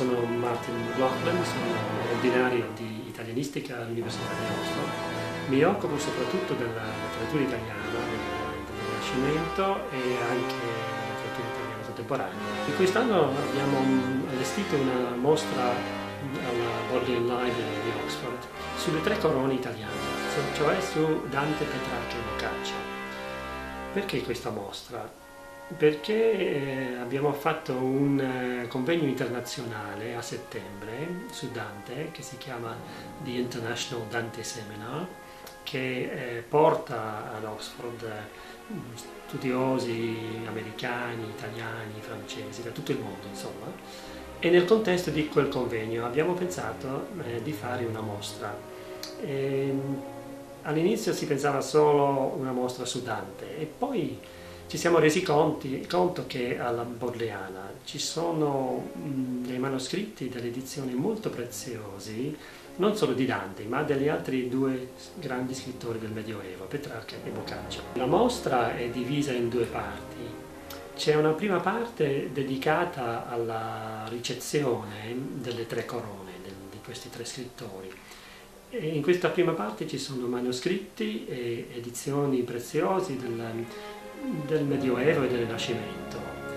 sono Martin McLaughlin, sono ordinario di italianistica all'Università di Oxford. Mi occupo soprattutto della letteratura italiana, del Rinascimento e anche della letteratura italiana contemporanea. E quest'anno abbiamo allestito una mostra alla Bodleian Library di Oxford sulle tre corone italiane, cioè su Dante, Petrarca e Boccaccio. Perché questa mostra? Perché abbiamo fatto un convegno internazionale a settembre su Dante che si chiama The International Dante Seminar, che porta ad Oxford studiosi americani, italiani, francesi, da tutto il mondo insomma. E nel contesto di quel convegno abbiamo pensato di fare una mostra. All'inizio si pensava solo una mostra su Dante e poi ci siamo resi conto che alla Bodleiana ci sono dei manoscritti delle edizioni molto preziosi, non solo di Dante, ma degli altri due grandi scrittori del Medioevo, Petrarca e Boccaccio. La mostra è divisa in due parti. C'è una prima parte dedicata alla ricezione delle tre corone di questi tre scrittori. E in questa prima parte ci sono manoscritti e edizioni preziosi del Medioevo e del Rinascimento.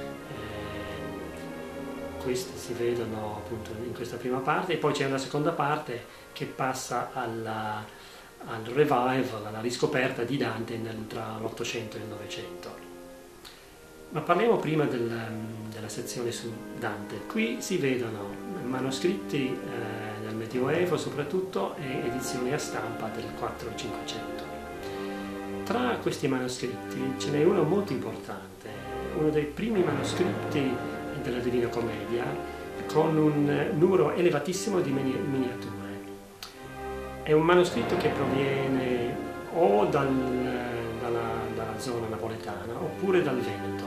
Questi si vedono appunto in questa prima parte e poi c'è una seconda parte che passa al revival, alla riscoperta di Dante tra l'Ottocento e il Novecento. Ma parliamo prima della sezione su Dante. Qui si vedono manoscritti del Medioevo soprattutto e edizioni a stampa del 400-500. Tra questi manoscritti ce n'è uno molto importante, uno dei primi manoscritti della Divina Commedia con un numero elevatissimo di miniature. È un manoscritto che proviene o dalla zona napoletana oppure dal Veneto.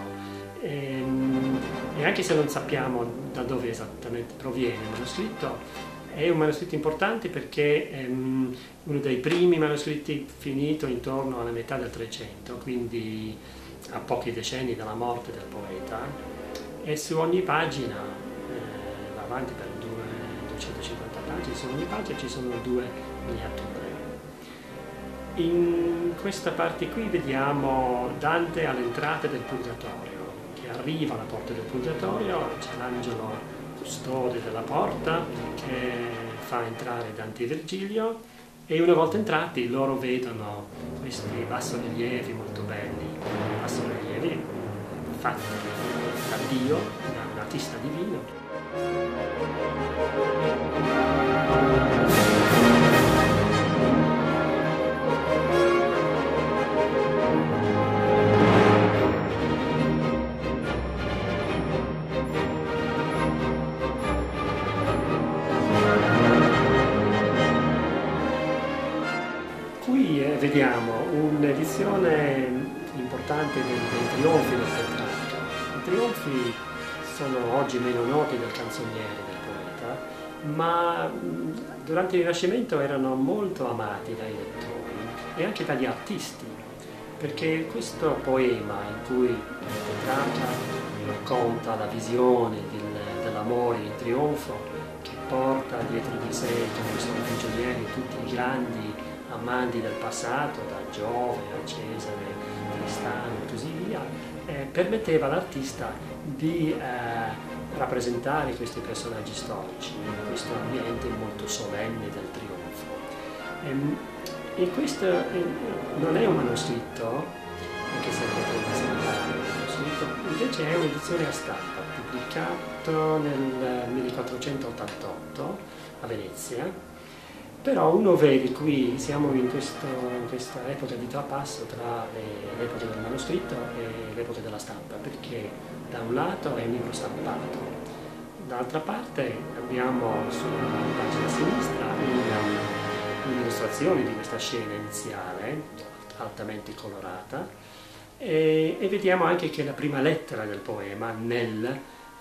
E anche se non sappiamo da dove esattamente proviene il manoscritto, è un manoscritto importante perché è uno dei primi manoscritti finito intorno alla metà del 300, quindi a pochi decenni dalla morte del poeta, e su ogni pagina, va avanti per 250 pagine, su ogni pagina ci sono due miniature. In questa parte qui vediamo Dante all'entrata del Purgatorio, che arriva alla porta del Purgatorio, c'è l'angelo custode della porta che fa entrare Dante e Virgilio e una volta entrati loro vedono questi bassorilievi molto belli, bassorilievi fatti da Dio, da un artista divino. Qui vediamo un'edizione importante dei trionfi del Petrarca. I trionfi sono oggi meno noti del canzoniere del poeta, ma durante il Rinascimento erano molto amati dai lettori e anche dagli artisti, perché questo poema in cui Petrarca racconta la visione dell'amore in trionfo, che porta dietro di sé come sono prigionieri tutti i grandi amanti del passato, da Giove a Cesare, Tristano e così via, permetteva all'artista di rappresentare questi personaggi storici in questo ambiente molto solenne del trionfo. E questo non è un manoscritto, anche se potrebbe sembrare un manoscritto, invece è un'edizione a stampa, pubblicato nel 1488 a Venezia. Però uno vede qui, siamo in questa epoca di trapasso tra l'epoca del manoscritto e l'epoca della stampa, perché da un lato è un libro stampato, dall'altra parte abbiamo sulla pagina sinistra un'illustrazione di questa scena iniziale, altamente colorata, e vediamo anche che la prima lettera del poema, nel,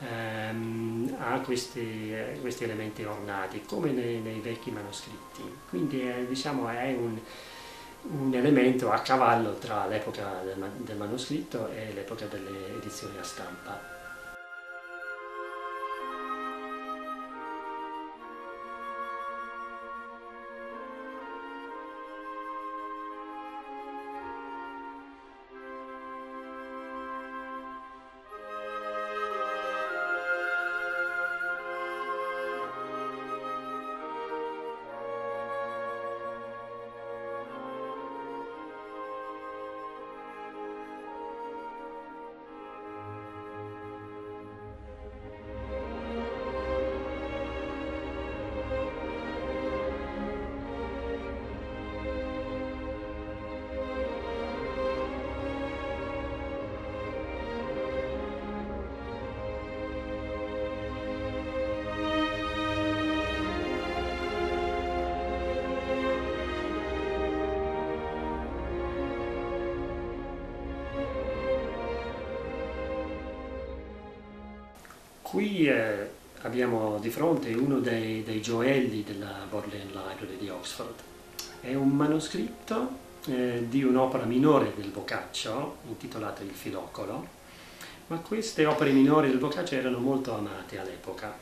ha questi elementi ornati come nei vecchi manoscritti, quindi diciamo è un elemento a cavallo tra l'epoca del manoscritto e l'epoca delle edizioni a stampa. Qui abbiamo di fronte uno dei gioielli della Bodleian Library di Oxford. È un manoscritto di un'opera minore del Boccaccio, intitolata Il Filocolo, ma queste opere minori del Boccaccio erano molto amate all'epoca.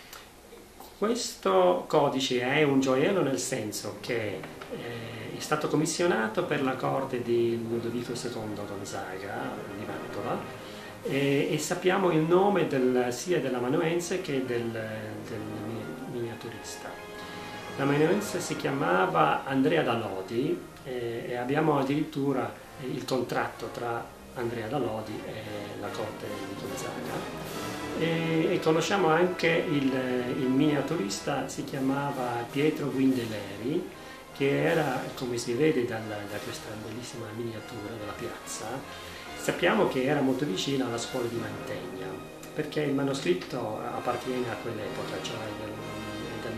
Questo codice è un gioiello nel senso che è stato commissionato per la corte di Ludovico II Gonzaga di Mantova e sappiamo il nome sia dell'amanuense che del miniaturista. L'amanuense si chiamava Andrea da Lodi e abbiamo addirittura il contratto tra Andrea da Lodi e la corte di Gonzaga. E conosciamo anche il miniaturista, si chiamava Pietro Guindeleri, che era, come si vede da questa bellissima miniatura della piazza, sappiamo che era molto vicino alla scuola di Mantegna, perché il manoscritto appartiene a quell'epoca, cioè dal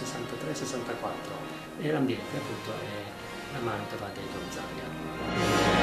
1463-64, e l'ambiente appunto è la Mantova dei Gonzaga.